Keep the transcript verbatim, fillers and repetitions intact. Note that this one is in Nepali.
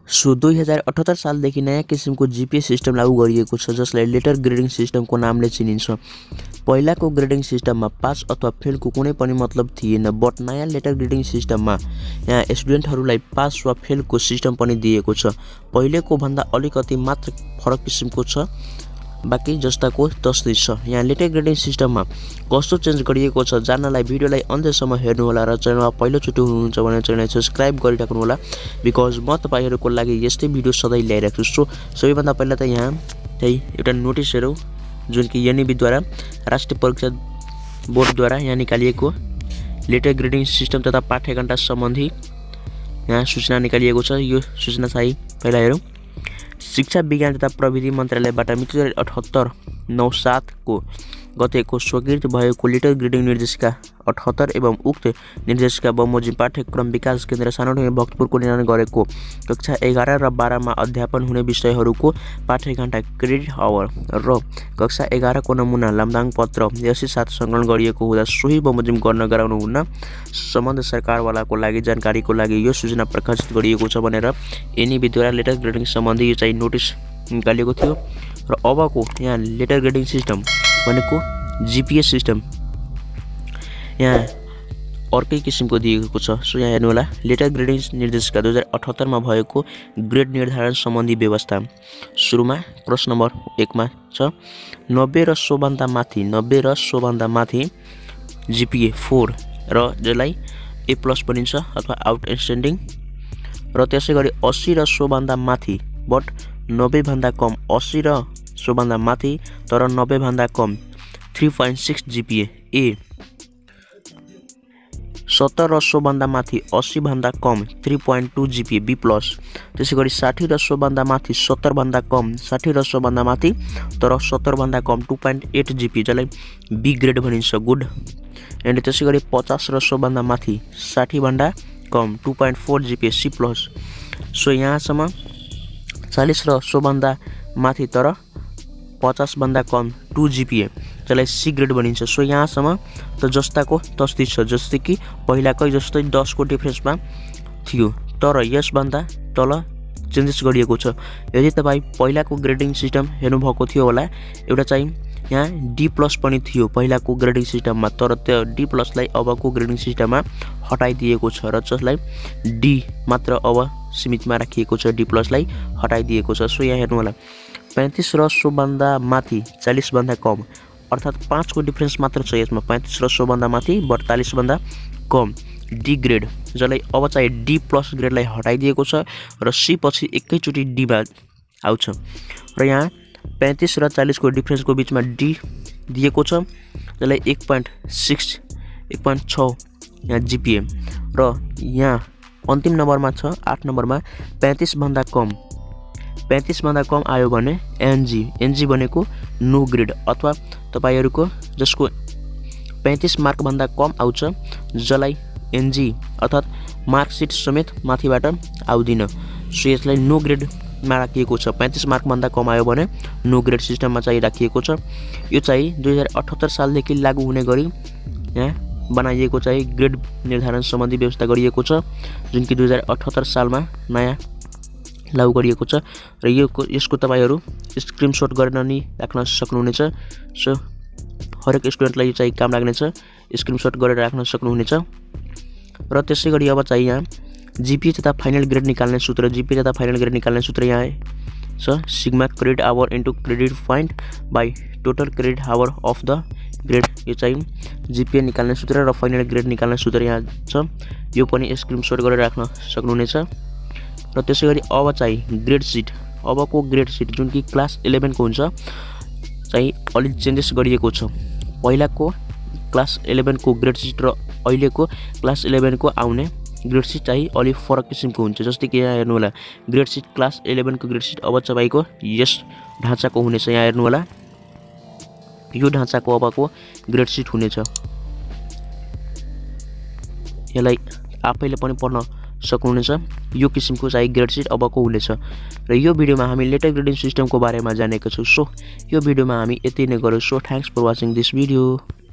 सो दुई हजार अठहत्तर सालदेखि नयाँ किसिमको जिपिए सिस्टम लागू गरिएको छ, जसलाई लेटर ग्रेडिङ सिस्टमको नामले चिनिन्छ। पहिलाको ग्रेडिङ सिस्टममा पास अथवा फेलको कुनै पनि मतलब थिएन, बट नयाँ लेटर ग्रेडिङ सिस्टममा यहाँ स्टुडेन्टहरूलाई पास वा फेलको सिस्टम पनि दिएको छ। पहिलेको भन्दा अलिकति मात्र फरक किसिमको छ, बाँकी जस्ताको तस्तै छ। यहाँ लेटर ग्रेडिङ सिस्टममा कस्तो चेन्ज गरिएको छ जान्नलाई भिडियोलाई अन्त्यसम्म हेर्नुहोला र च्यानलमा पहिलोचोटि हुनुहुन्छ भने च्यानललाई सब्सक्राइब गरिराख्नुहोला, बिकज म तपाईँहरूको लागि यस्तै भिडियो सधैँ ल्याइराख्छु। सो सबैभन्दा पहिला त यहाँ त्यही एउटा नोटिस हेरौँ, जुन कि एनइबीद्वारा राष्ट्रिय परीक्षा बोर्डद्वारा यहाँ निकालिएको लेटर ग्रेडिङ सिस्टम तथा पाठ्यघण्टा सम्बन्धी यहाँ सूचना निकालिएको छ। यो सूचना चाहिँ पहिला हेरौँ। शिक्षा विज्ञान तथा प्रविधि मन्त्रालयबाट मिति अठहत्तर नौ सातको गतेको स्वीकृत भएको लेटर ग्रेडिङ निर्देशिका अठहत्तर एवं उक्त निर्देशिका बमोजिम पाठ्यक्रम विकास केन्द्र सानोटिया भक्तपुरको निर्णय गरेको कक्षा एघार र बाह्रमा अध्यापन हुने विषयहरूको पाठ्यघण्टा क्रेडिट आवर र कक्षा एघारको नमुना लम्दाङ पत्र यसै साथ सङ्कलन गरिएको हुँदा सोही बमोजिम गर्न गराउनु हुन सम्बन्ध सरकारवालाको लागि जानकारीको लागि यो सूचना प्रकाशित गरिएको छ भनेर एनइबीद्वारा लेटर ग्रेडिङ सम्बन्धी यो चाहिँ नोटिस निकालिएको थियो। र अबको यहाँ लेटर ग्रेडिङ सिस्टम भनेको जिपिए सिस्टम यहाँ अर्कै किसिमको दिएको छ। सो यहाँ हेर्नु होला, लेटर ग्रेडिङ निर्देशिका दुई हजार अठहत्तरमा भएको ग्रेड निर्धारण सम्बन्धी व्यवस्था। सुरुमा प्रश्न नम्बर एकमा छ नब्बे र सोभन्दा माथि नब्बे र सोभन्दा माथि जिपिए फोर र जसलाई ए प्लस भनिन्छ अथवा आउटस्ट्यान्डिङ, र त्यसै गरी अस्सी र सोभन्दा माथि बट नब्बेभन्दा कम, अस्सी र सोभन्दा माथि तर नब्बेभन्दा कम three point six GPA A, सत्तर र सोभन्दा माथि अस्सीभन्दा कम three point two GPA B plus, त्यसै गरी साठी र सोभन्दा माथि सत्तरभन्दा कम, साठी र सोभन्दा माथि तर सत्तरभन्दा कम टू पोइन्ट एट जिपिए जसलाई बी ग्रेड भनिन्छ गुड, एन्ड त्यसै गरी पचास र सोभन्दा माथि साठीभन्दा कम two point four GPA C plus. So यहाँसम्म चालीस र सोभन्दा माथि तर पचासभन्दा कम टू जिपिए जसलाई सी ग्रेड भनिन्छ। सो यहाँसम्म त जस्ताको तस्तै छ, जस्तै कि पहिलाकै जस्तै दसको डिफ्रेन्समा थियो, तर यसभन्दा तल चेन्जेस गरिएको छ। यदि तपाईँ पहिलाको ग्रेडिङ सिस्टम हेर्नुभएको थियो होला, एउटा चाहिँ यहाँ डी प्लस पनि थियो पहिलाको ग्रेडिङ सिस्टममा, तर त्यो डी प्लसलाई अबको ग्रेडिङ सिस्टममा हटाइदिएको छ र जसलाई डी मात्र अब सीमितमा राखिएको छ, डी प्लसलाई हटाइदिएको छ। सो यहाँ हेर्नु होला, पैँतिस र सोभन्दा माथि चालीसभन्दा कम अर्थात् पाँचको डिफ्रेन्स मात्र छ यसमा, पैँतिस र सोभन्दा माथि बत्तालिसभन्दा कम डी ग्रेड जसलाई अब चाहिँ डी प्लस ग्रेडलाई हटाइदिएको छ र सी पछि एकैचोटि डीमा आउँछ। र यहाँ पैँतिस र चालीसको डिफ्रेन्सको बिचमा डी दिएको छ जसलाई एक पोइन्ट सिक्स एक पोइन्ट छ यहाँ जिपिए, र यहाँ अन्तिम नम्बरमा छ आठ नम्बरमा पैँतिसभन्दा कम पैँतिसभन्दा कम आयो भने एनजी, एनजी भनेको नो ग्रेड अथवा तपाईँहरूको जसको पैँतिस मार्कभन्दा कम आउँछ जसलाई एनजी अर्थात् मार्कसिट समेत माथिबाट आउँदिन। सो यसलाई नो ग्रेडमा राखिएको छ, पैँतिस मार्कभन्दा कम आयो भने नो ग्रेड सिस्टममा चाहिँ राखिएको छ। यो चाहिँ दुई हजार अठहत्तर सालदेखि लागू हुने गरी यहाँ बनाइएको चाहिँ ग्रेड निर्धारण सम्बन्धी व्यवस्था गरिएको छ, जुन कि दुई हजार अठहत्तर सालमा नयाँ लागू गरिएको छ। र यो यसको तपाईँहरू स्क्रिनसट गरेर नि राख्न सक्नुहुनेछ। सो हरेक स्टुडेन्टलाई यो चाहिँ काम लाग्नेछ, स्क्रिनसट गरेर राख्न सक्नुहुनेछ। र त्यसै गरी अब चाहिँ यहाँ जिपिए तथा फाइनल ग्रेड निकाल्ने सूत्र, जिपिए तथा फाइनल ग्रेड निकाल्ने सूत्र यहाँ छ sigma credit hour into credit point by total credit hour of the grade. यो चाहिँ जिपिए निकाल्ने सूत्र र फाइनल ग्रेड निकाल्ने सूत्र यहाँ छ, यो पनि स्क्रिनसट गरेर राख्न सक्नुहुनेछ। र त्यसै गरी अब चाहिँ ग्रेड सिट, अबको ग्रेड सिट जुन कि क्लास इलेभेनको हुन्छ चाहिँ अलिक चेन्जेस गरिएको छ। पहिलाको क्लास इलेभेनको ग्रेड सिट र अहिलेको क्लास इलेभेनको आउने ग्रेड सिट चाहिँ अलिक फरक किसिमको हुन्छ। जस्तै कि यहाँ हेर्नु होला, ग्रेड सिट क्लास इलेभेनको ग्रेड सिट अब तपाईँको यस ढाँचाको हुनेछ। यहाँ हेर्नु होला, यो ढाँचाको अबको ग्रेड सिट हुनेछ। यसलाई आफैले पनि पढ्न सक्नुहुनेछ, यो किसिमको चाहिँ ग्रेड सिट अबको हुनेछ। र यो भिडियोमा हामी लेटर ग्रेडिङ सिस्टमको बारेमा जानेको छौँ। सो यो भिडियोमा हामी यति नै गरौँ। So thanks for watching this video.